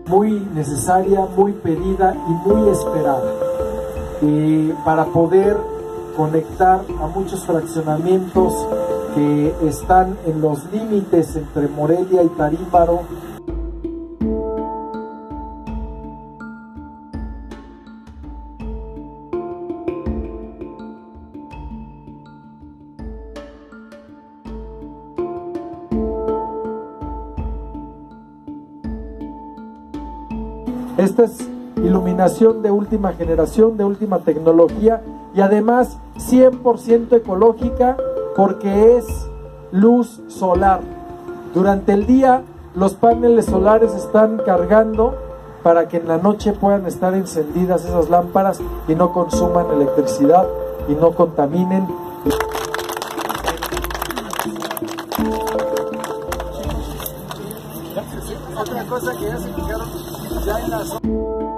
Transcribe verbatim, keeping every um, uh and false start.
muy necesaria, muy pedida y muy esperada, y para poder conectar a muchos fraccionamientos que están en los límites entre Morelia y Tarímbaro. Esta es iluminación de última generación, de última tecnología y además cien por ciento ecológica porque es luz solar. Durante el día los paneles solares están cargando para que en la noche puedan estar encendidas esas lámparas y no consuman electricidad y no contaminen. Otra cosa que ya se fijaron, ya en la zona.